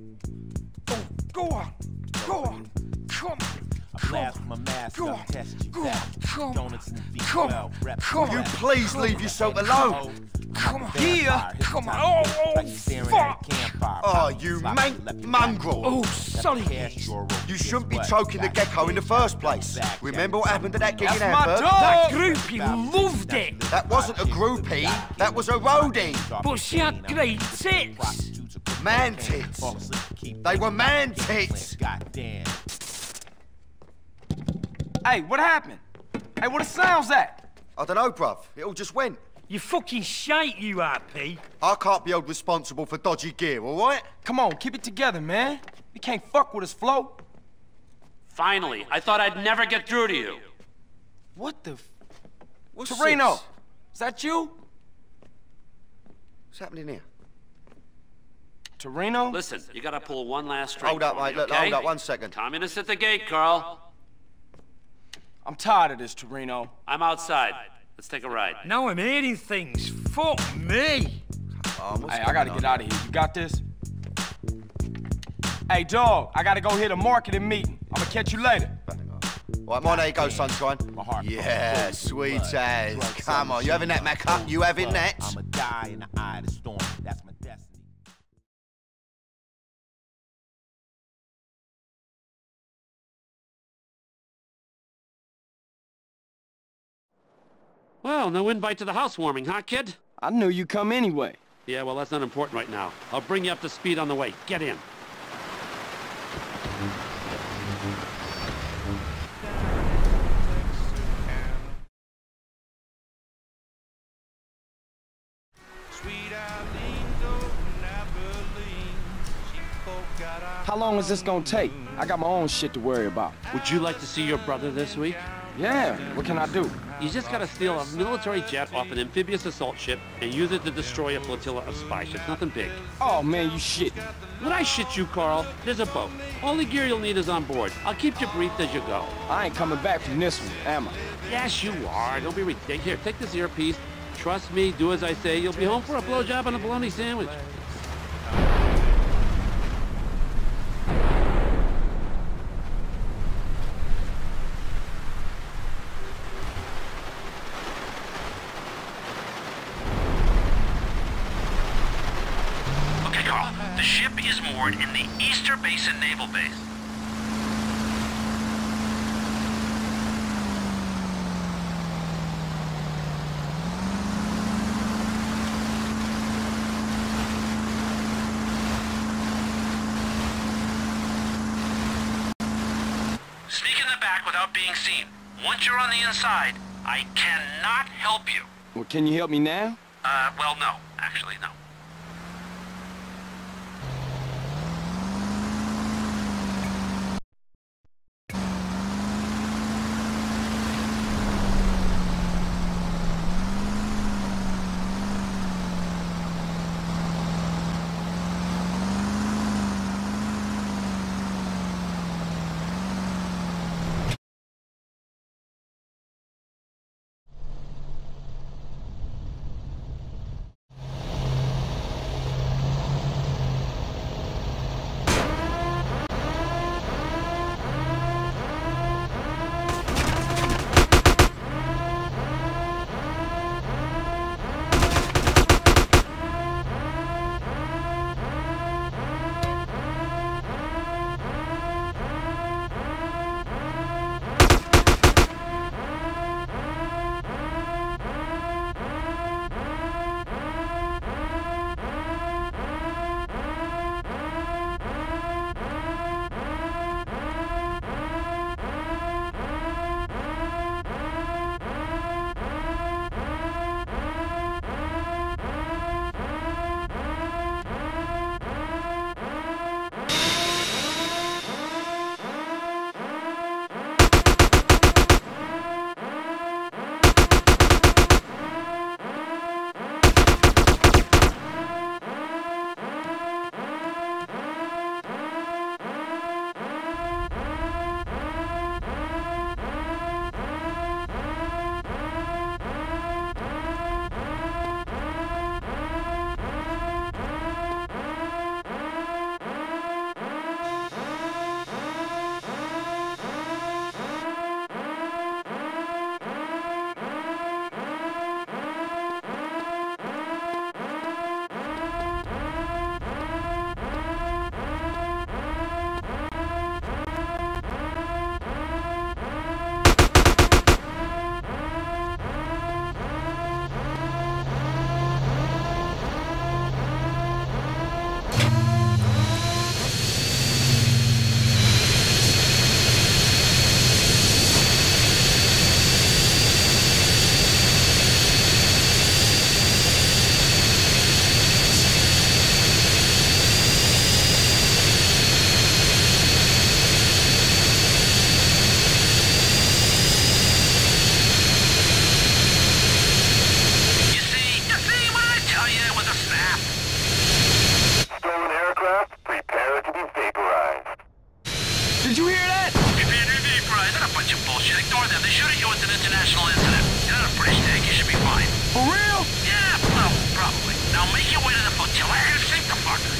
Oh, go on. Go on. Come on. Go on. Go on. Come on. Come on. Come You on. please leave yourself alone. Come on. Here. Come on. Oh, fuck. Oh, you mongrel. Oh, sorry. You shouldn't be choking the gecko in the first place. Remember what happened to that gig in That's my Hamburg? dog. That groupie loved it. That wasn't a groupie, that was a roadie. But she had great tits. Man tits. They were man tits. Hey, what happened? Hey, where the sounds at? I don't know, bruv. It all just went. You fucking shite, you RP. I can't be held responsible for dodgy gear, all right? Come on, keep it together, man. You can't fuck with us, Flo. Finally, I thought I'd never get through to you. What the What's Toreno, this? is that you? What's happening here? Toreno? Listen, you gotta pull one last string. Hold up, for me, mate. Look, okay? hold up 1 second. Communists at the gate, Carl. I'm tired of this, Toreno. I'm outside. Let's take a ride. Now I'm hearing things. Fuck me. What's Hey, I gotta going get on? out of here. You got this? Hey, dog, I gotta go hit a marketing meeting. I'm gonna catch you later. Right, mine, there you go, sunshine. My heart. Yeah, sweet as. Come on, you having that, Macca? You having that? I'ma die in the eye of the storm. That's my destiny. Well, no invite to the housewarming, huh, kid? I knew you'd come anyway. Yeah, well, that's not important right now. I'll bring you up to speed on the way. Get in. How long is this gonna take? I got my own shit to worry about. Would you like to see your brother this week? Yeah, what can I do? You just gotta steal a military jet off an amphibious assault ship and use it to destroy a flotilla of spy ships. Nothing big. Oh, man, you shit. When I shit you, Carl, there's a boat. All the gear you'll need is on board. I'll keep you briefed as you go. I ain't coming back from this one, am I? Yes, you are. Don't be ridiculous. Here, take this earpiece. Trust me, do as I say. You'll be home for a blowjob and a bologna sandwich. Okay, Carl. The ship is moored in the Easter Basin Naval Base. Sneak in the back without being seen. Once you're on the inside, I cannot help you. Well, can you help me now? Well, no. Actually, no. Did you hear that? Right, that's a bunch of bullshit. Ignore them. They shoot at you with an international incident. You're not a British tank. You should be fine. For real? Yeah, well, probably. Now make your way to the flotilla and sink the fuckers.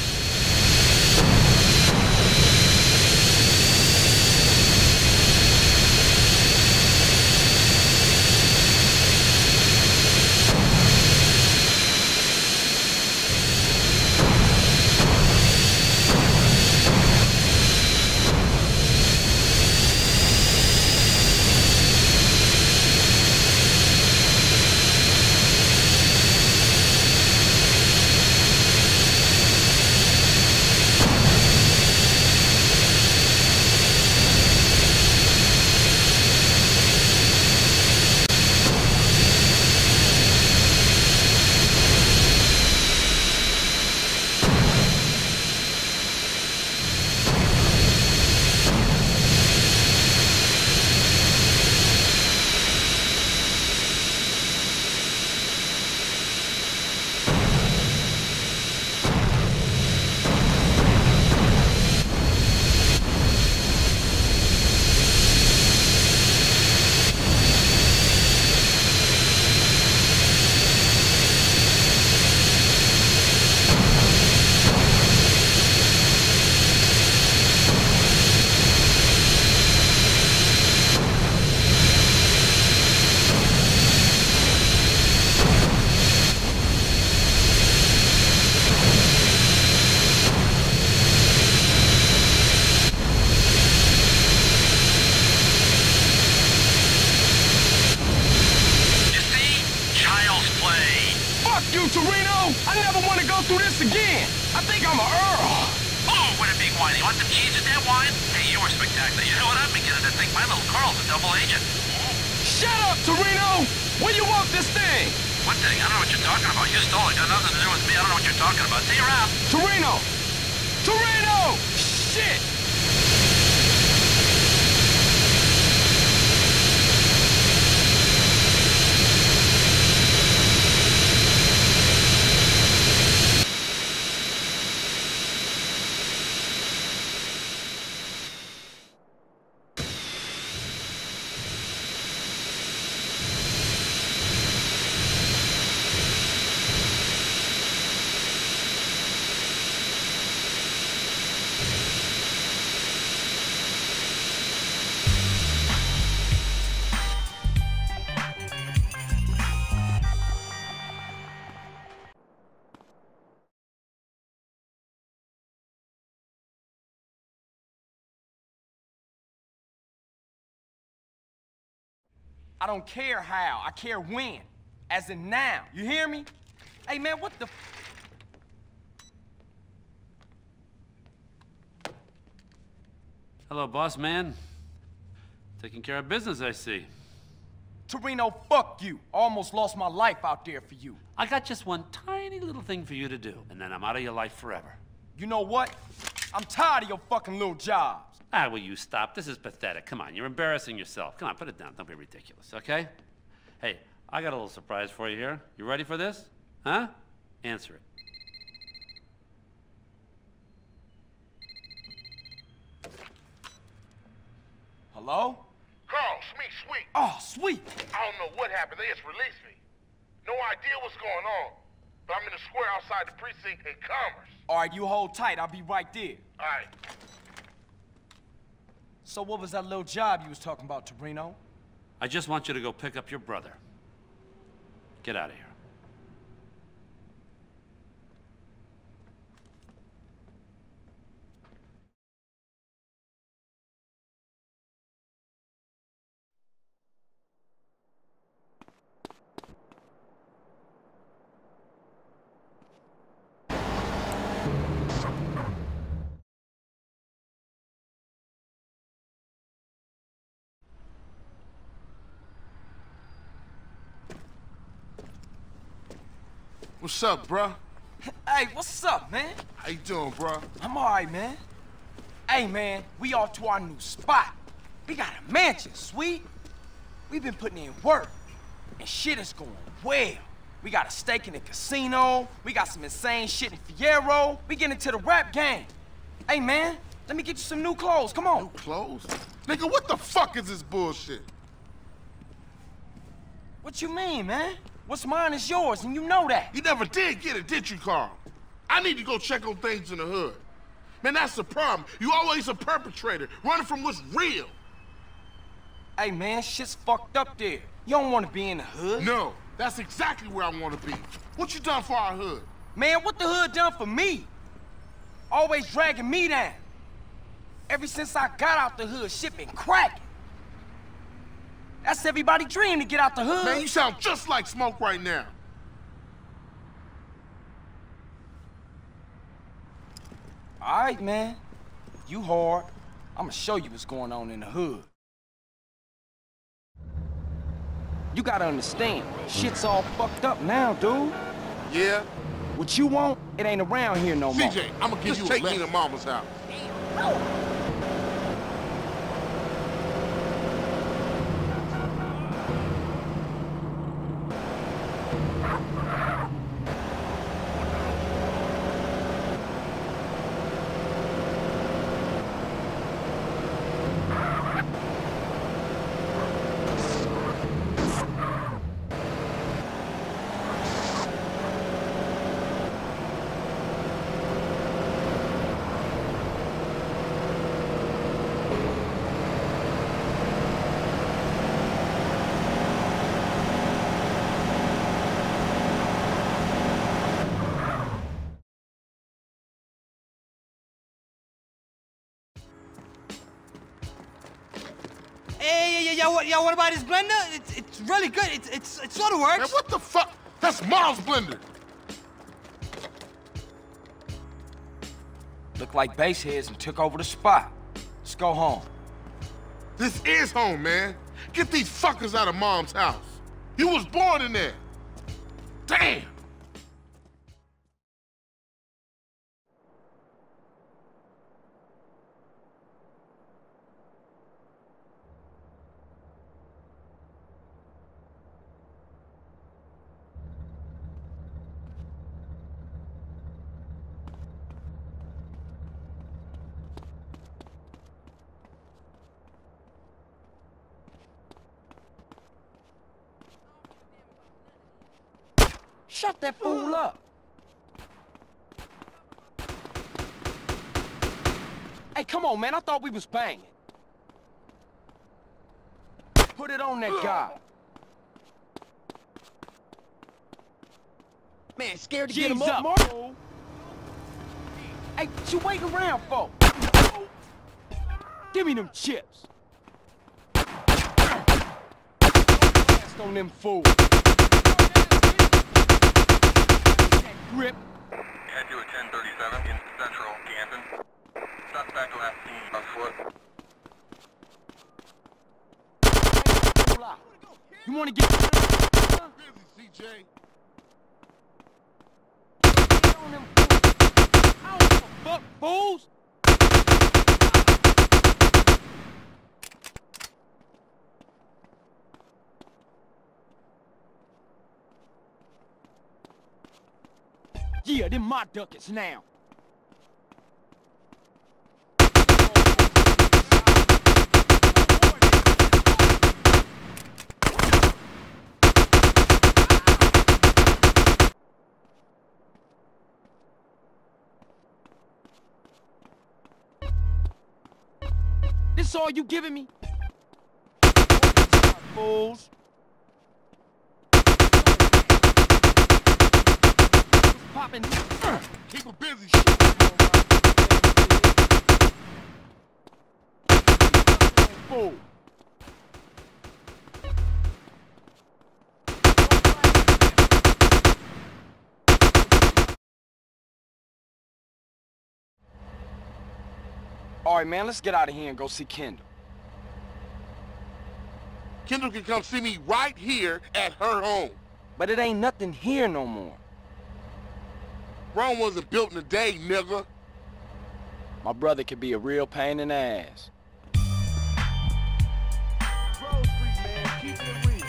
I never want to go through this again. I think I'm a Earl. Oh, what a big wine. You want them cheese with that wine? Hey, you were spectacular. You know what? I'm beginning to think my little Carl's a double agent. Shut up, Toreno! Where you want this thing? What thing? I don't know what you're talking about. You stole it. Got nothing to do with me. I don't know what you're talking about. See you around. Toreno! Toreno! Shit! I don't care how, I care when. As in now, you hear me? Hey man, what the Hello, boss man. Taking care of business, I see. Toreno, fuck you. Almost lost my life out there for you. I got just one tiny little thing for you to do, and then I'm out of your life forever. You know what? I'm tired of your fucking little jobs. Ah, will you stop? This is pathetic. Come on, you're embarrassing yourself. Come on, put it down. Don't be ridiculous, okay? Hey, I got a little surprise for you here. You ready for this? Huh? Answer it. Hello? Carl, Sweet. Oh, sweet. I don't know what happened. They just released me. No idea what's going on. But I'm in the square outside the precinct in Commerce. All right, you hold tight. I'll be right there. All right. So what was that little job you was talking about, Toreno? I just want you to go pick up your brother. Get out of here. What's up, bruh? Hey, what's up, man? How you doing, bruh? I'm all right, man. Hey, man, we off to our new spot. We got a mansion, sweet. We've been putting in work, and shit is going well. We got a stake in the casino. We got some insane shit in Fierro. We get into the rap game. Hey, man, Let me get you some new clothes. Come on. New clothes? Nigga, what the fuck is this bullshit? What you mean, man? What's mine is yours, and you know that. You never did get it, did you, Carl? I need to go check on things in the hood. Man, that's the problem. You always a perpetrator, running from what's real. Hey, man, shit's fucked up there. You don't want to be in the hood. No, that's exactly where I want to be. What you done for our hood? Man, what the hood done for me? Always dragging me down. Ever since I got out the hood, shit been cracking. That's everybody's dream to get out the hood. Man, you sound just like Smoke right now. All right, man. You hard. I'ma show you what's going on in the hood. You gotta understand, shit's all fucked up now, dude. Yeah? What you want, it ain't around here no more. CJ, I'ma give you a lesson. Just take me to Mama's house. Yo, what about this blender? It's really good. It sort of works. Man, what the fuck? That's Mom's blender. Look like baseheads and took over the spot. Let's go home. This is home, man. Get these fuckers out of Mom's house. You was born in there. Damn. Shut that fool up. Hey, come on, man. I thought we was banging. Put it on that guy. Man, scared to get him up, Mark? Hey, what you waiting around for? Give me them chips. Blast on them fools. Grip. Head to a 1037 in central Canton. Suspect last seen on foot. You want to get busy, CJ. I don't give a fuck, fools. Yeah, them my ducats now. This all you giving me? Fools. Popping. Keep it busy. Fool. All right, man, let's get out of here and go see Kendall. Kendall can come see me right here at her home. But it ain't nothing here no more. Rome wasn't built in a day, nigga. My brother could be a real pain in the ass. Grove Street, man, keep it real.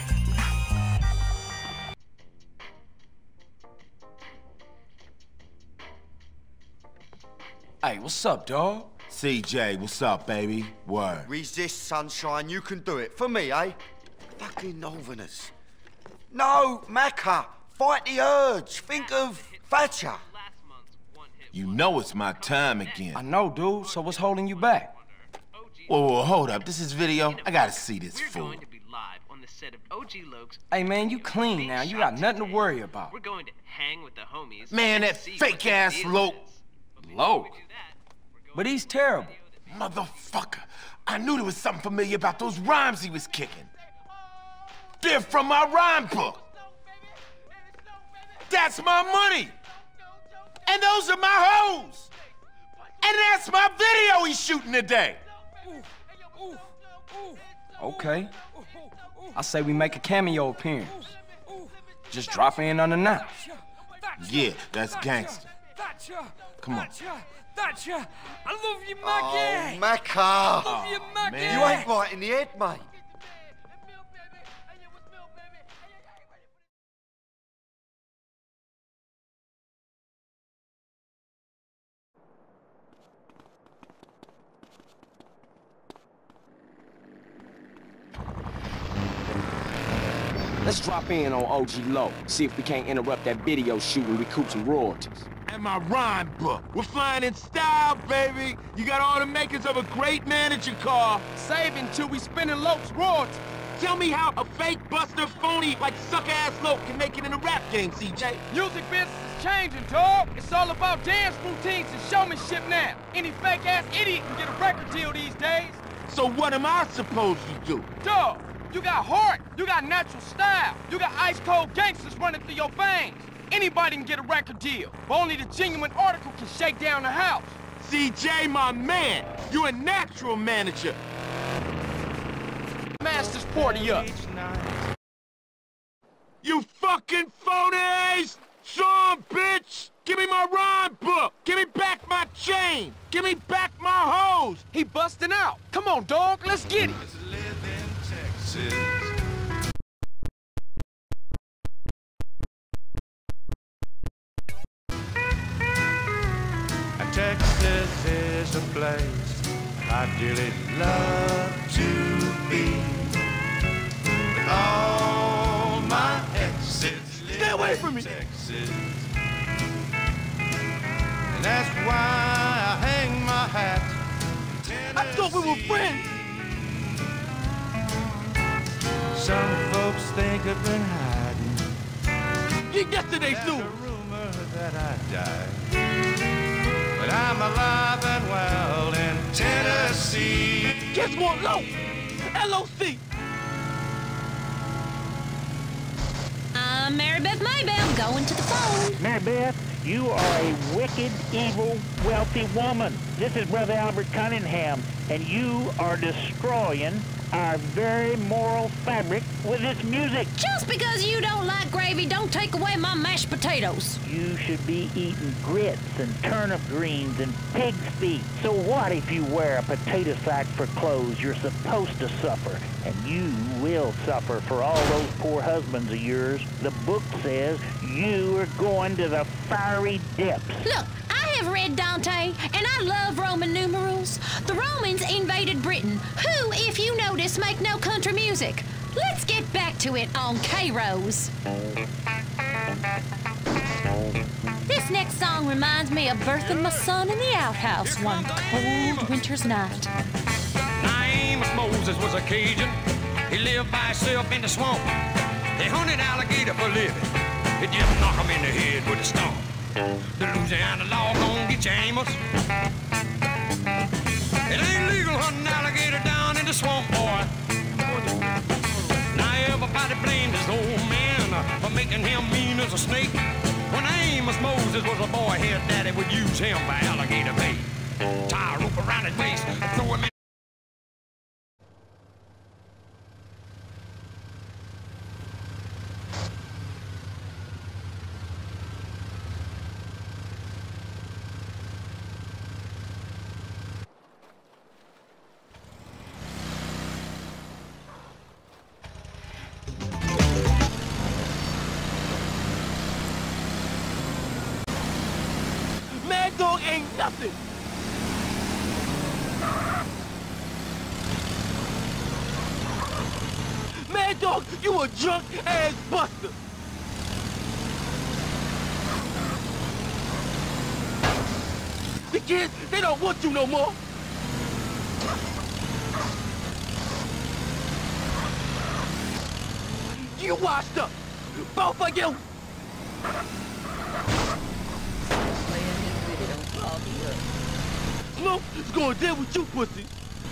Hey, what's up, dawg? CJ, what's up, baby? Word. Resist, sunshine. You can do it. For me, eh? Fucking Northerners. No, Macca. Fight the urge. Think of Thatcher. You know it's my time again. I know, dude, so what's holding you back? Whoa, hold up. This is video. I gotta see this fool. Hey, man, you clean now. You got nothing to worry about. We're going to hang with the homies. Man, that fake-ass Loke. Loke? But he's terrible. Motherfucker. I knew there was something familiar about those rhymes he was kicking. They're from my rhyme book. That's my money. And those are my hoes. And that's my video he's shooting today. Okay. I say we make a cameo appearance. Just drop in unannounced. Yeah, that's gangster. Come on. Thatcher, I love you, Oh, Maggie. Macca. I love you, Maggie. You ain't right in the head, mate. Let's drop in on OG Low, see if we can't interrupt that video shoot and recoup some royalties. And my rhyme book. We're flying in style, baby. You got all the makings of a great manager car. Save until we spinning Loke's royalties. Tell me how a fake buster phony like suck-ass Loke can make it in a rap game, CJ. Music business is changing, dog. It's all about dance routines and showmanship now. Any fake-ass idiot can get a record deal these days. So what am I supposed to do? Dog, you got heart, you got natural style, you got ice-cold gangsters running through your veins. Anybody can get a record deal, but only the genuine article can shake down the house. CJ, my man, you a natural manager. Master's party up. You fucking phonies! Son, bitch! Give me my rhyme book! Give me back my chain! Give me back my hose! He busting out. Come on, dog, let's get it. Texas is a place I dearly love to be. With all my exes Stay away from me! Texas. And that's why I hang my hat. I thought we were friends! Some folks think I've been hiding. Get yesterday's There's news! a rumor that I died. But I'm alive and well in Tennessee. Guess what, Low? LOC! I'm Mary Beth Maybell, going to the phone. Mary Beth, you are a wicked, evil, wealthy woman. This is Brother Albert Cunningham, and you are destroying our very moral fabric with this music. Just because you don't like gravy, don't take away my mashed potatoes. You should be eating grits and turnip greens and pig's feet. So what if you wear a potato sack for clothes? You're supposed to suffer, and you will suffer for all those poor husbands of yours. The book says you are going to the fiery depths. Look, I have read Dante, and I love Roman numerals. The Romans invaded Britain, who, if you notice, make no country music. Let's get back to it on K-Rose. This next song reminds me of birthing my son in the outhouse one cold winter's night. Amos Moses was a Cajun. He lived by himself in the swamp. They hunted alligator for a living. It just knock him in the head with a stump. The Louisiana law gon' get you, Amos. It ain't legal hunting alligator down in the swamp, boy. Now everybody blamed his old man for making him mean as a snake. When Amos Moses was a boy, his daddy would use him by alligator bait. Tie a rope around his waist, throw him in. Mad Dog ain't nothing! Mad Dog, you a drunk-ass buster. The kids, they don't want you no more. You washed up. Both of you. Smoke is gonna deal with you, pussy.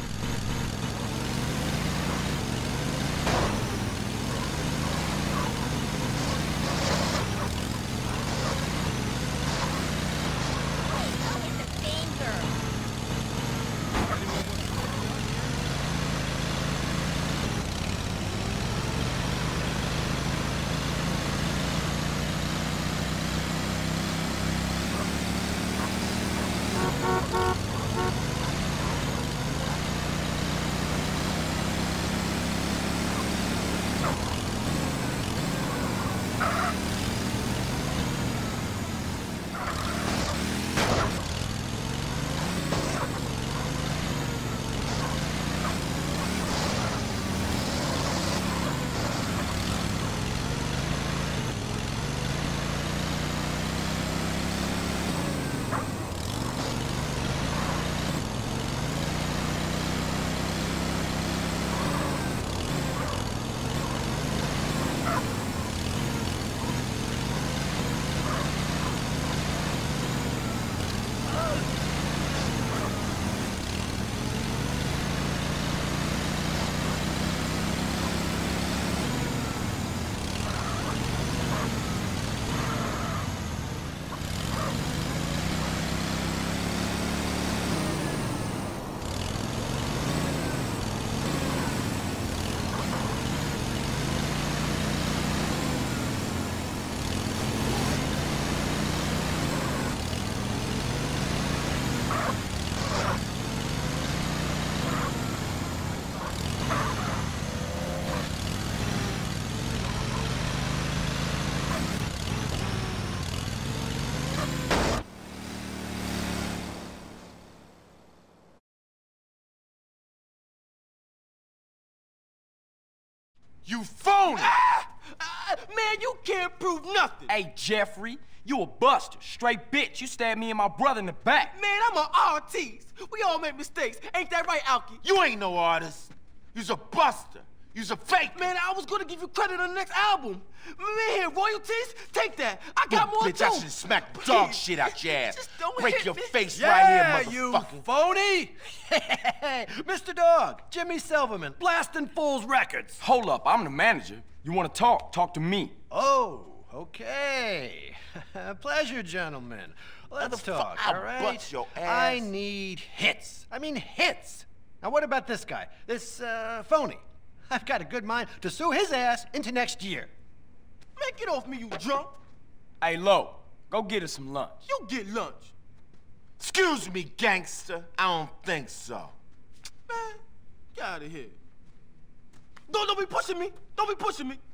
You phony! Man, you can't prove nothing. Hey, Jeffrey, you a buster. Straight bitch. You stabbed me and my brother in the back. Man, I'm an artist. We all make mistakes. Ain't that right, Alki? You ain't no artist. You's a buster. You's a fake. Man, I was gonna give you credit on the next album. Man, royalties? Take that. I got more bitch, too. I should smack dog shit out your ass. Just don't Break hit your me. face Yeah, right here, you motherfucker. phony! Mr. Dog, Jimmy Silverman, Blastin' Fools Records. Hold up, I'm the manager. You wanna talk? Talk to me. Oh, okay. Pleasure, gentlemen. Let's talk, all right? butt your ass. I need hits. I mean hits. Now what about this guy? This, phony? I've got a good mind to sue his ass into next year. Man, get off me, you drunk. Hey, Lo, go get us some lunch. You get lunch. Excuse me, gangster. I don't think so. Man, get out of here. Don't be pushing me. Don't be pushing me.